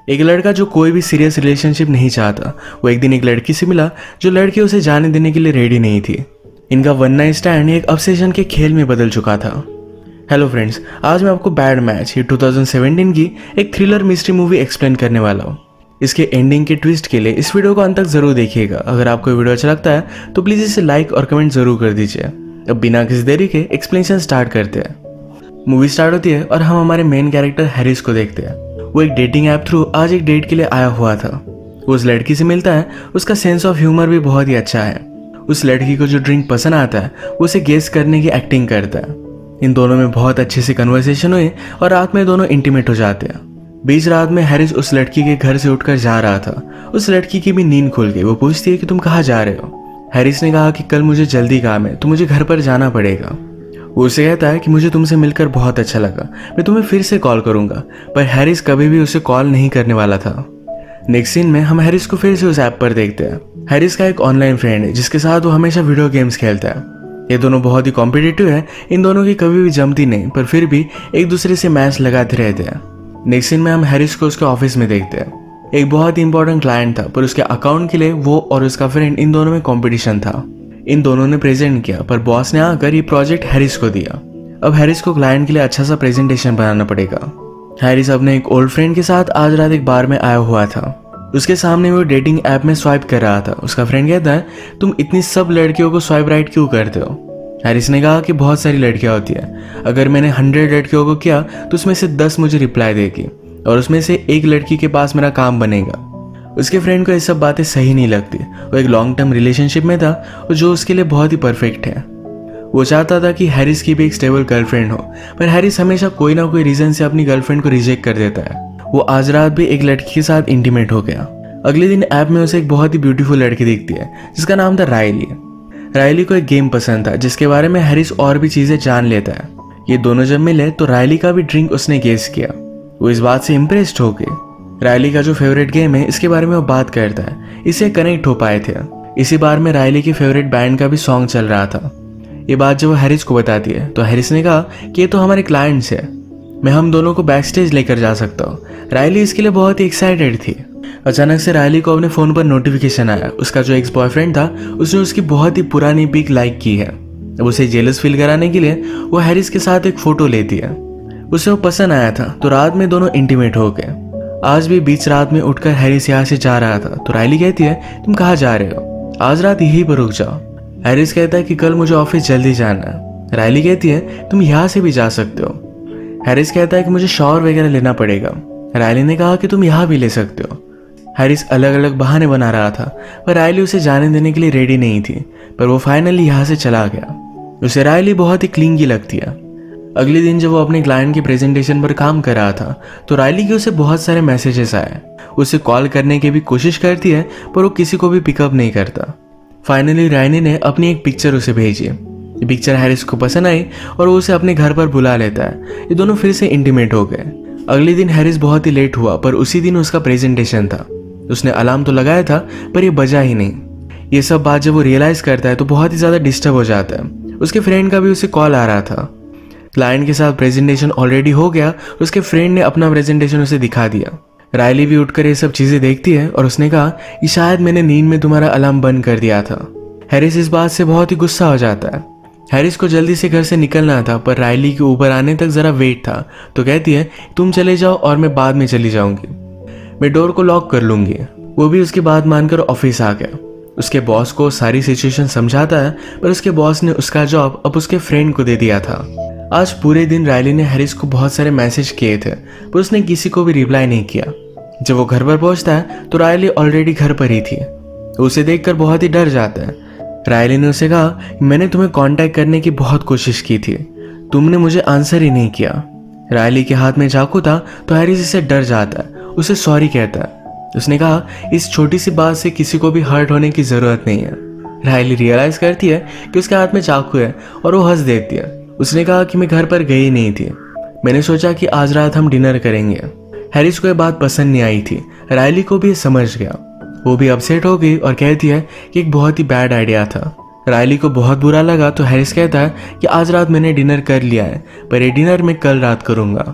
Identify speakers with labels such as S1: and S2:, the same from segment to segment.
S1: एक लड़का जो कोई भी सीरियस रिलेशनशिप नहीं चाहता, वो एक दिन एक लड़की से मिला जो लड़की उसे जाने देने के लिए रेडी नहीं थी। इनका वन नाइट स्टैंड एक ऑब्सेशन के खेल में बदल चुका था। हेलो फ्रेंड्स, आज मैं आपको बैड मैच ये 2017 की एक थ्रिलर मिस्ट्री मूवी एक्सप्लेन करने वाला हूँ। इसके एंडिंग के ट्विस्ट के लिए इस वीडियो को अंत तक जरूर देखिएगा। अगर आपको वीडियो अच्छा लगता है तो प्लीज़ इसे लाइक और कमेंट जरूर कर दीजिए। अब बिना किसी देरी के एक्सप्लेनेशन स्टार्ट करते हैं। मूवी स्टार्ट होती है और हम हमारे मेन कैरेक्टर हैरिस को देखते हैं। वो एक डेटिंग ऐप थ्रू आज एक डेट के लिए आया हुआ था। वो उस लड़की से मिलता है, उसका सेंस ऑफ ह्यूमर भी बहुत ही अच्छा है। उस लड़की को जो ड्रिंक पसंद आता है वो उसे गेस करने की एक्टिंग करता है। इन दोनों में बहुत अच्छे से कन्वर्सेशन हुई और रात में दोनों इंटीमेट हो जाते हैं। बीच रात में हैरिस उस लड़की के घर से उठकर जा रहा था। उस लड़की की भी नींद खुल गई। वो पूछती है कि तुम कहाँ जा रहे हो। हैरिस ने कहा कि कल मुझे जल्दी काम है तो मुझे घर पर जाना पड़ेगा। वो उसे कहता है कि मुझे तुमसे मिलकर बहुत अच्छा लगा, मैं तुम्हें फिर से कॉल करूंगा। पर हैरिस कभी भी उसे कॉल नहीं करने वाला था। नेक्स्ट सीन में हम हैरिस को फिर से उस ऐप पर देखते हैं। हैरिस का एक ऑनलाइन फ्रेंड है जिसके साथ वो हमेशा वीडियो गेम्स खेलता है। ये दोनों बहुत ही कॉम्पिटिटिव है। इन दोनों की कभी भी जमती नहीं, पर फिर भी एक दूसरे से मैच लगाते रहते हैं। नेक्स्ट सीन में हम हैरिस को उसके ऑफिस में देखते हैं। एक बहुत ही इंपॉर्टेंट क्लाइंट था, पर उसके अकाउंट के लिए वो और उसका फ्रेंड इन दोनों में कंपटीशन था। इन दोनों ने प्रेजेंट किया, पर बॉस ने आकर ये प्रोजेक्ट हैरिस को दिया। अब हैरिस को क्लाइंट के लिए अच्छा सा प्रेजेंटेशन बनाना पड़ेगा। हैरिस अपने एक ओल्ड फ्रेंड के साथ आज रात एक बार में आया हुआ था। उसके सामने वो डेटिंग ऐप में स्वाइप कर रहा था। उसका फ्रेंड कहता है, तुम इतनी सब लड़कियों को स्वाइप राइट क्यों करते हो। हैरिस ने कहा कि बहुत सारी लड़कियां होती हैं, अगर मैंने 100 लड़कियों को किया तो उसमें से 10 मुझे रिप्लाई देगी और उसमें से एक लड़की के पास मेरा काम बनेगा। उसके फ्रेंड को ये सब बातें सही नहीं लगती। वो एक लॉन्ग टर्म रिलेशनशिप में था और जो उसके लिए बहुत ही परफेक्ट है। वो चाहता था कि हैरिस की भी एक स्टेबल गर्लफ्रेंड हो, पर हैरिस हमेशा कोई ना कोई रीजन से अपनी गर्लफ्रेंड को रिजेक्ट कर देता है। वो आज रात भी एक लड़की के साथ इंटीमेट हो गया। अगले दिन ऐप में उसे एक बहुत ही ब्यूटीफुल लड़की दिखती है जिसका नाम था रायली। रायली को एक गेम पसंद था जिसके बारे में हैरिस और भी चीजें जान लेता है। ये दोनों जब मिले तो रायली का भी ड्रिंक उसने गेस किया। वो इस बात से इम्प्रेस्ड हो गए। रायली का जो फेवरेट गेम है इसके बारे में वो बात करता है, इससे कनेक्ट हो पाए थे। इसी बार में रायली की फेवरेट बैंड का भी सॉन्ग चल रहा था। ये बात जब वो हैरिस को बताती है तो हैरिस ने कहा कि ये तो हमारे क्लाइंट्स है, मैं हम दोनों को बैक स्टेज लेकर जा सकता हूँ। रायली इसके लिए बहुत ही एक्साइटेड थी। अचानक से रायली को अपने फोन पर नोटिफिकेशन आया। उसका जो एक्स बॉयफ्रेंड था उसने उसकी बहुत ही पुरानी पिक लाइक की है। अब उसे जेलस फील कराने के लिए वो हैरिस के साथ एक फोटो लेती है। उसे वो पसंद आया था तो रात में दोनों इंटीमेट हो गए। आज भी बीच रात में उठकर हैरिस यहाँ से जा रहा था तो रायली कहती है, तुम कहाँ जा रहे हो, आज रात यहीं पर रुक जाओ। हैरिस कहता है कि कल मुझे ऑफिस जल्दी जाना है। रायली कहती है, तुम यहाँ से भी जा सकते हो। हैरिस कहता है कि मुझे शावर वगैरह लेना पड़ेगा। रायली ने कहा कि तुम यहाँ भी ले सकते हो। हैरिस अलग अलग बहाने बना रहा था, पर रायली उसे जाने देने के लिए रेडी नहीं थी। पर वो फाइनली यहाँ से चला गया। उसे रायली बहुत ही क्लिंगी लगती है। अगले दिन जब वो अपने क्लाइंट के प्रेजेंटेशन पर काम कर रहा था तो रायली के उसे बहुत सारे मैसेजेस आए। उसे कॉल करने की भी कोशिश करती है पर वो किसी को भी पिकअप नहीं करता। फाइनली रायली ने अपनी एक पिक्चर उसे भेजी। ये पिक्चर हैरिस को पसंद आई और वो उसे अपने घर पर बुला लेता है। ये दोनों फिर से इंटीमेट हो गए। अगले दिन हैरिस बहुत ही लेट हुआ, पर उसी दिन उसका प्रेजेंटेशन था। उसने अलार्म तो लगाया था पर ये बजा ही नहीं। ये सब बात जब वो रियलाइज करता है तो बहुत ही ज्यादा डिस्टर्ब हो जाता है। उसके फ्रेंड का भी उसे कॉल आ रहा था। क्लाइंट के साथ प्रेजेंटेशन ऑलरेडी हो गया। उसके फ्रेंड ने अपना प्रेजेंटेशन उसे दिखा दिया। रायली भी उठकर ये सब चीजें देखती है और उसने कहा कि शायद मैंने नींद में तुम्हारा अलार्म बंद कर दिया था। हैरिस इस बात से बहुत ही गुस्सा हो जाता है। हैरिस को जल्दी से घर से निकलना था, पर रायली के ऊपर आने तक जरा वेट था तो कहती है, तुम चले जाओ और मैं बाद में चली जाऊंगी, मैं डोर को लॉक कर लूंगी। वो भी उसकी बात मानकर ऑफिस आ गया। उसके बॉस को सारी सिचुएशन समझाता है, पर उसके बॉस ने उसका जॉब अब उसके फ्रेंड को दे दिया था। आज पूरे दिन रायली ने हैरिस को बहुत सारे मैसेज किए थे, पर उसने किसी को भी रिप्लाई नहीं किया। जब वो घर पर पहुंचता है तो रायली ऑलरेडी घर पर ही थी। उसे देखकर बहुत ही डर जाता है। रायली ने उसे कहा, मैंने तुम्हें कांटेक्ट करने की बहुत कोशिश की थी, तुमने मुझे आंसर ही नहीं किया। रायली के हाथ में चाकू था तो हैरिस इससे डर जाता है, उसे सॉरी कहता है। उसने कहा, इस छोटी सी बात से किसी को भी हर्ट होने की जरूरत नहीं है। रायली रियलाइज करती है कि उसके हाथ में चाकू है और वो हंस देती है। उसने कहा कि मैं घर पर गई नहीं थी, मैंने सोचा कि आज रात हम डिनर करेंगे। हैरिस को यह बात पसंद नहीं आई थी। रायली को भी ये समझ गया। वो भी अपसेट हो गई और कहती है कि एक बहुत ही बैड आइडिया था। रायली को बहुत बुरा लगा तो हैरिस कहता है कि आज रात मैंने डिनर कर लिया है, पर ये डिनर मैं कल रात करूंगा।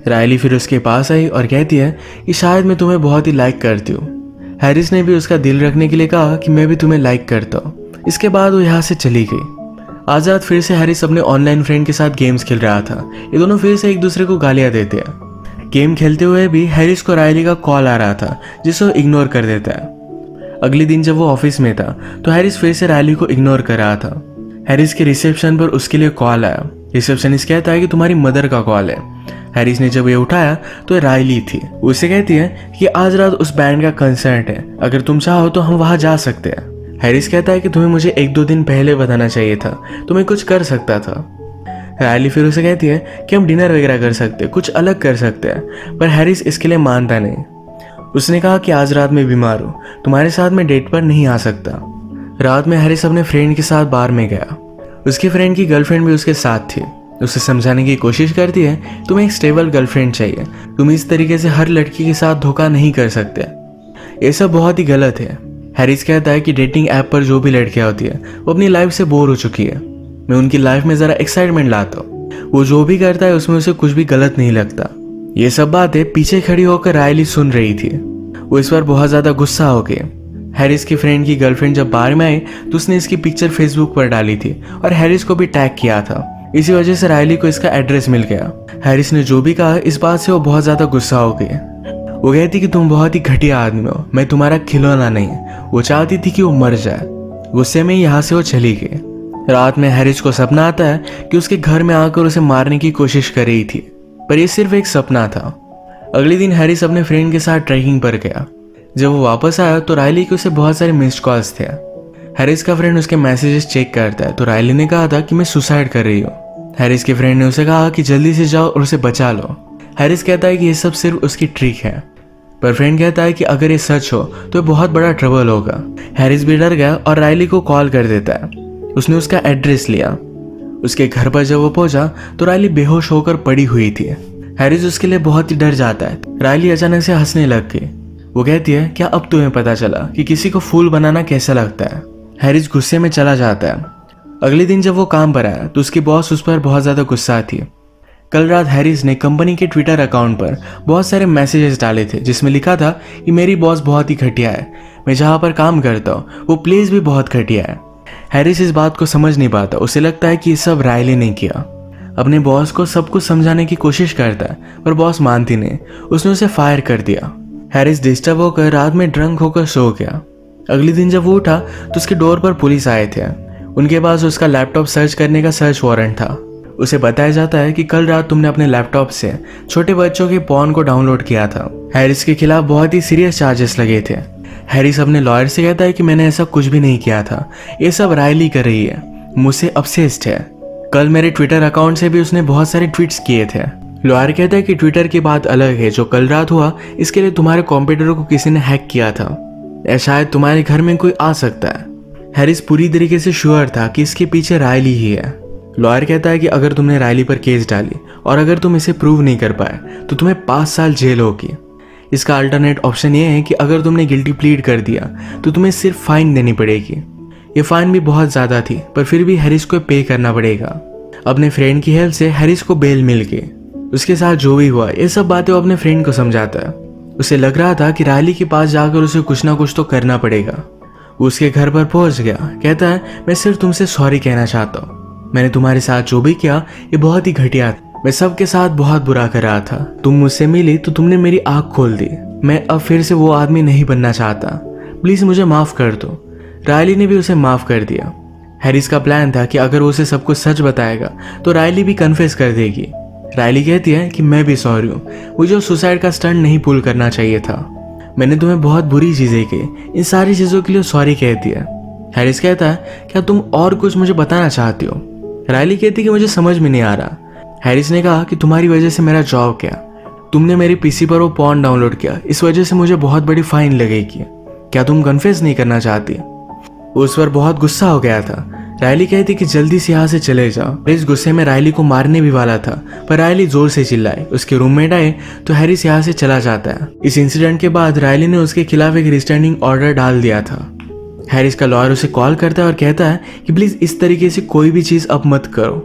S1: रायली फिर उसके पास आई और कहती है कि शायद मैं तुम्हें बहुत ही लाइक करती हूँ। हैरिस ने भी उसका दिल रखने के लिए कहा कि मैं भी तुम्हें लाइक करता हूँ। इसके बाद वो यहाँ से चली गई। आज रात फिर से हैरिस अपने ऑनलाइन फ्रेंड के साथ गेम्स खेल रहा था। ये दोनों फिर से एक दूसरे को गालियाँ देते हैं। गेम खेलते हुए भी हैरिस को रायली का कॉल आ रहा था जिसे वो इग्नोर कर देता है। अगले दिन जब वो ऑफिस में था तो हैरिस फिर से रायली को इग्नोर कर रहा था। हैरिस के रिसेप्शन पर उसके लिए कॉल आया। रिसेप्शनिस्ट कहता है कि तुम्हारी मदर का कॉल है। हैरिस ने जब ये उठाया तो ये रायली थी। उसे कहती है कि आज रात उस बैंड का कंसर्ट है, अगर तुम चाहो तो हम वहां जा सकते हैं। हैरिस कहता है कि तुम्हें मुझे 1-2 दिन पहले बताना चाहिए था, तुम्हें कुछ कर सकता था। रायली फिर उसे कहती है कि हम डिनर वगैरह कर सकते हैं, कुछ अलग कर सकते हैं, पर हैरिस इसके लिए मानता नहीं। उसने कहा कि आज रात मैं बीमार हूँ, तुम्हारे साथ मैं डेट पर नहीं आ सकता। रात में हैरिस अपने फ्रेंड के साथ बार में गया। उसकी फ्रेंड की गर्लफ्रेंड भी उसके साथ थी। उसे समझाने की कोशिश करती है तुम्हें एक स्टेबल गर्लफ्रेंड चाहिए, तुम इस तरीके से हर लड़की के साथ धोखा नहीं कर सकते, ये सब बहुत ही गलत है। हैरिस कहता है कि डेटिंग ऐप पर जो भी लड़कियां होती है वो अपनी लाइफ से बोर हो चुकी है, मैं उनकी लाइफ में जरा एक्साइटमेंट लाता हूँ, वो जो भी करता है उसमें उसे कुछ भी गलत नहीं लगता। ये सब बातें पीछे खड़ी होकर रायली सुन रही थी। वो इस बार बहुत ज्यादा गुस्सा हो गई। हैरिस की फ्रेंड की गर्लफ्रेंड जब बार में आई तो उसने इसकी पिक्चर फेसबुक पर डाली थी और हैरिस को भी टैग किया था। इसी वजह से रायली को इसका एड्रेस मिल गया। हैरिस ने जो भी कहा इस बात से वो बहुत ज्यादा गुस्सा हो गई। वो कहती कि तुम बहुत ही घटिया आदमी हो, मैं तुम्हारा खिलौना नहीं। वो चाहती थी कि वो मर जाए। गुस्से में यहाँ से वो चली गई। रात में हैरिस को सपना आता है कि उसके घर में आकर उसे मारने की कोशिश कर रही थी, पर यह सिर्फ एक सपना था। अगले दिन हैरिस अपने फ्रेंड के साथ ट्रैकिंग पर गया। जब वो वापस आया तो रायली के उसे बहुत सारे मिस्ड कॉल्स थे। हैरिस का फ्रेंड उसके मैसेजेस चेक करता है तो रायली ने कहा था कि मैं सुसाइड कर रही हूँ। हैरिस के फ्रेंड ने उसे कहा कि जल्दी से जाओ और उसे बचा लो। हैरिस कहता है कि ये सब सिर्फ उसकी ट्रिक है, पर फ्रेंड कहता है कि अगर ये सच हो तो बहुत बड़ा ट्रबल होगा। हैरिस भी डर गया और रायली को कॉल कर देता है। उसने उसका एड्रेस लिया। उसके घर पर जब वो पहुंचा तो रायली बेहोश होकर पड़ी हुई थी। हैरिस उसके लिए बहुत ही डर जाता है। रायली अचानक से हंसने लग गई। वो कहती है क्या अब तुम्हें पता चला कि किसी को फूल बनाना कैसा लगता है। हैरिस गुस्से में चला जाता है। अगले दिन जब वो काम पर आया तो उसकी बॉस उस पर बहुत ज्यादा गुस्सा थी। कल रात हैरिस ने कंपनी के ट्विटर अकाउंट पर बहुत सारे मैसेजेस डाले थे जिसमें लिखा था कि मेरी बॉस बहुत ही घटिया है, मैं जहाँ पर काम करता हूँ वो प्लेस भी बहुत घटिया है। हैरिस इस बात को समझ नहीं पाता। उसे लगता है कि ये सब रायली ने किया। अपने बॉस को सब कुछ समझाने की कोशिश करता है पर बॉस मानती नहीं। उसने उसे फायर कर दिया। हैरिस डिस्टर्ब होकर रात में ड्रंक होकर सो गया। अगले दिन जब वो उठा तो उसके डोर पर पुलिस आए थे। उनके पास उसका लैपटॉप सर्च करने का सर्च वारंट था। उसे बताया जाता है कि कल रात तुमने अपने लैपटॉप से छोटे बच्चों के पॉर्न को डाउनलोड किया था। हैरिस के खिलाफ बहुत ही सीरियस चार्जेस लगे थे। हैरिस अपने लॉयर से कहता है कि मैंने ऐसा कुछ भी नहीं किया था, ये सब रायली कर रही है, मुझसे ऑब्सेस्ड है। कल मेरे ट्विटर अकाउंट से भी उसने बहुत सारे ट्वीट्स किए थे। लॉयर कहता है कि ट्विटर की बात अलग है, जो कल रात हुआ इसके लिए तुम्हारे कंप्यूटर को किसी ने हैक किया था या शायद तुम्हारे घर में कोई आ सकता है। हैरिस पूरी तरीके से श्योर था कि इसके पीछे रायली ही है। लॉयर कहता है कि अगर तुमने रायली पर केस डाली और अगर तुम इसे प्रूव नहीं कर पाए तो तुम्हें 5 साल जेल होगी। इसका अल्टरनेट ऑप्शन ये है कि अगर तुमने गिल्टी प्लीड कर दिया तो तुम्हें सिर्फ फाइन देनी पड़ेगी। ये फाइन भी बहुत ज्यादा थी पर फिर भी हैरिस को पे करना पड़ेगा। अपने फ्रेंड की हेल्प से हैरिस को बेल मिल गई। उसके साथ जो भी हुआ ये सब बातें वो अपने फ्रेंड को समझाता है। उसे लग रहा था कि रायली के पास जाकर उसे कुछ ना कुछ तो करना पड़ेगा। वो उसके घर पर पहुंच गया। कहता है मैं सिर्फ तुमसे सॉरी कहना चाहता हूँ, मैंने तुम्हारे साथ जो भी किया ये बहुत ही घटिया था, मैं सबके साथ बहुत बुरा कर रहा था। तुम मुझसे मिली तो तुमने मेरी आंख खोल दी। मैं अब फिर से वो आदमी नहीं बनना चाहता, प्लीज मुझे माफ कर दो। रायली ने भी उसे माफ कर दिया। हैरिस का प्लान था कि अगर वो उसे सब कुछ सच बताएगा तो रायली भी कन्फेस कर देगी। रायली कहती है कि मैं भी सॉरी हूँ, मुझे सुसाइड का स्टंट नहीं पुल करना चाहिए था, मैंने तुम्हें बहुत बुरी चीजें की, इन सारी चीजों के लिए सॉरी कहती है। हैरिस कहता है क्या तुम और कुछ मुझे बताना चाहती हो। रायली कहती कि मुझे समझ में नहीं आ रहा। हैरिस ने कहा कि तुम्हारी वजह से मेरा जॉब गया, तुमने मेरे पीसी पर वो पॉर्न डाउनलोड किया, इस वजह से मुझे बहुत बड़ी फाइन लगेगी, क्या तुम कन्फेस नहीं करना चाहती। वो उस पर बहुत गुस्सा हो गया था। रायली कहती कि जल्दी से यहाँ से चले जाओ। इस गुस्से में रायली को मारने भी वाला था पर रायली जोर से चिल्लाई। उसके रूममेट आए तो हैरिस यहाँ से चला जाता है। इस इंसिडेंट के बाद रायली ने उसके खिलाफ एक रिस्टैंडिंग ऑर्डर डाल दिया था। हैरिस का लॉयर उसे कॉल करता है और कहता है कि प्लीज इस तरीके से कोई भी चीज अब मत करो।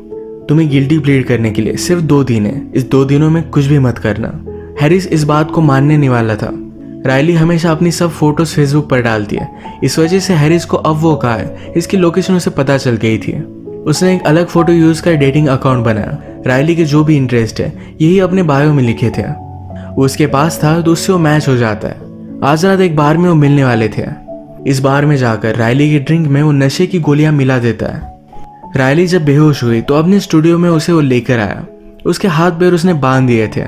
S1: तुम्हें गिल्टी प्लीड करने के लिए सिर्फ 2 दिन है, इस 2 दिनों में कुछ भी मत करना। हैरिस इस बात को मानने नहीं वाला था। रायली हमेशा अपनी सब फोटोज फेसबुक पर डालती है, इस वजह से हैरिस को अब वो कहा है इसकी लोकेशन उसे पता चल गई थी। उसने एक अलग फोटो यूज कर डेटिंग अकाउंट बनाया। रायली के जो भी इंटरेस्ट है यही अपने बायो में लिखे थे। वो उसके पास था तो उससे वो मैच हो जाता है। आज रात एक बार में वो मिलने वाले थे। इस बार में जाकर रायली की ड्रिंक में वो नशे की गोलियां मिला देता है। रायली जब बेहोश हुई तो अपने स्टूडियो में उसे वो लेकर आया। उसके हाथ पैर उसने बांध दिए थे।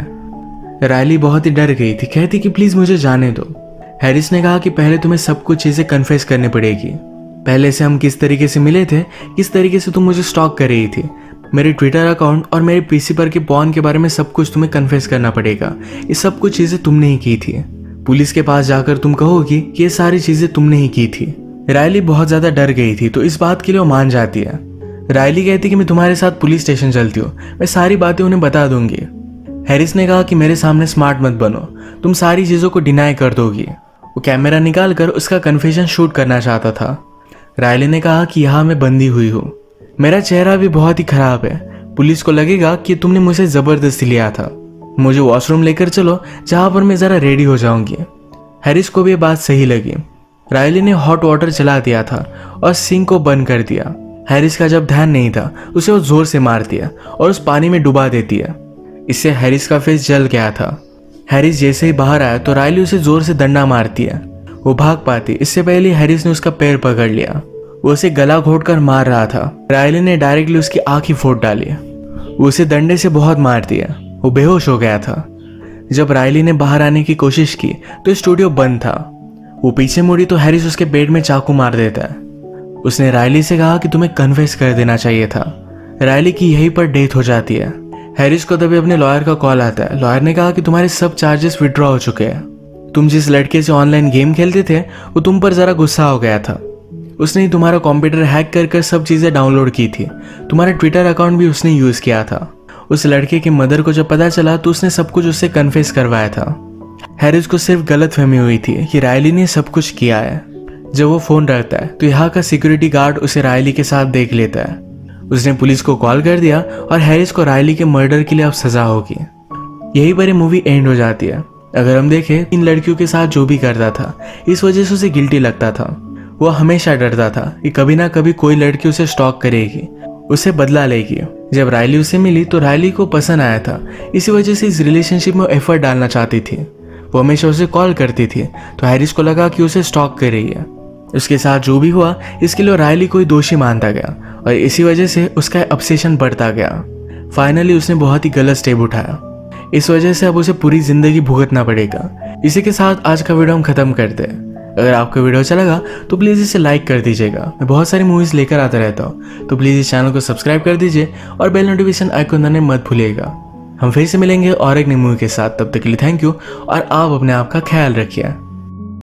S1: रायली बहुत ही डर गई थी, कहती कि प्लीज मुझे जाने दो। हैरिस ने कहा कि पहले तुम्हें सब कुछ चीजें कन्फेस करनी पड़ेगी। पहले से हम किस तरीके से मिले थे, किस तरीके से तुम मुझे स्टॉक कर रही थी, मेरे ट्विटर अकाउंट और मेरे पीसी पर के पॉन के बारे में सब कुछ तुम्हें कन्फेस करना पड़ेगा। ये सब कुछ चीजें तुमने ही की थी। पुलिस के पास जाकर तुम कहोगी कि ये सारी चीजें तुमने ही की थी। रायली बहुत ज्यादा डर गई थी तो इस बात के लिए वो मान जाती है। रायली कहती कि मैं तुम्हारे साथ पुलिस स्टेशन चलती हूँ, मैं सारी बातें उन्हें बता दूंगी। हैरिस ने कहा कि मेरे सामने स्मार्ट मत बनो, तुम सारी चीजों को डिनाई कर दोगी। वो कैमरा निकाल कर उसका कन्फेशन शूट करना चाहता था। रायली ने कहा कि यहाँ मैं बंदी हुई हूँ, मेरा चेहरा भी बहुत ही खराब है, पुलिस को लगेगा कि तुमने मुझे जबरदस्ती लिया था। मुझे वॉशरूम लेकर चलो जहां पर मैं जरा रेडी हो जाऊंगी। हैरिस को भी ये बात सही लगी। रायली ने हॉट वाटर चला दिया था और सिंक को बंद कर दिया। हैरिस का जब ध्यान नहीं था उसे वो जोर से मारती है और उस पानी में डुबा देती है। इससे हैरिस का फेस जल गया था। हैरिस जैसे ही बाहर आया तो रायली उसे जोर से डंडा मारती है। वो भाग पाती, इससे पहले हैरिस ने उसका पैर पकड़ लिया। वो उसे गला घोटकर मार रहा था। रायली ने डायरेक्टली उसकी आंख ही फोड़ डाली। वो उसे डंडे से बहुत मारती है। वो बेहोश हो गया था। जब रायली ने बाहर आने की कोशिश की तो स्टूडियो बंद था। वो पीछे मुड़ी तो हैरिस उसके पेट में चाकू मार देता है। उसने रायली से कहा कि तुम्हें कन्फेस कर देना चाहिए था। रायली की यहीं पर डेथ हो जाती है। हैरिस को तभी अपने लॉयर का कॉल आता है। लॉयर ने कहा कि तुम्हारे सब चार्जेस विड्रॉ हो चुके हैं। तुम जिस लड़के से ऑनलाइन गेम खेलते थे वो तुम पर जरा गुस्सा हो गया था। उसने तुम्हारा कंप्यूटर हैक कर सब चीजें डाउनलोड की थी। तुम्हारा ट्विटर अकाउंट भी उसने यूज किया था। उस लड़के की मदर को जब पता चला तो उसने सब कुछ उससे कन्फेस करवाया था। हैरिस को सिर्फ गलतफहमी हुई थी कि रायली ने सब कुछ किया है। जब वो फोन रखता है तो यहाँ का सिक्योरिटी गार्ड उसे रायली के साथ देख लेता है। उसने पुलिस को कॉल कर दिया और हैरिस को रायली के मर्डर के लिए अब सजा होगी। यही पर मूवी एंड हो जाती है। अगर हम देखें इन लड़कियों के साथ जो भी करता था इस वजह से उसे गिल्टी लगता था। वो हमेशा डरता था कि कभी ना कभी कोई लड़की उसे स्टॉक करेगी, उसे बदला लेगी। जब रायली उसे मिली तो रायली को पसंद आया था, इसी वजह से इस रिलेशनशिप में एफर्ट डालना चाहती थी। वो हमेशा उसे कॉल करती थी तो हैरिस को लगा कि उसे स्टॉक कर रही है। उसके साथ जो भी हुआ इसके लिए रायली को ही दोषी मानता गया और इसी वजह से उसका ऑब्सेशन बढ़ता गया। फाइनली उसने बहुत ही गलत स्टेप उठाया। इस वजह से अब उसे पूरी जिंदगी भुगतना पड़ेगा। इसी के साथ आज का वीडियो हम खत्म करते हैं। अगर आपको वीडियो अच्छा लगा तो प्लीज़ इसे लाइक कर दीजिएगा। मैं बहुत सारी मूवीज़ लेकर आता रहता हूँ, तो प्लीज़ इस चैनल को सब्सक्राइब कर दीजिए और बेल नोटिफिकेशन आइकन दबाना मत भूलिएगा। हम फिर से मिलेंगे और एक नई मूवी के साथ। तब तक के लिए थैंक यू और आप अपने आप का ख्याल रखिए।